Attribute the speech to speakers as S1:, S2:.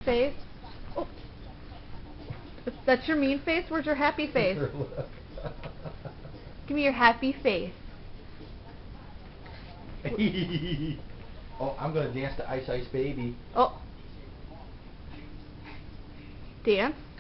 S1: Face. Oh. That's your mean face? Where's your happy face? Give me your happy face.
S2: Oh, I'm gonna dance to Ice Ice Baby.
S1: Oh. Dance?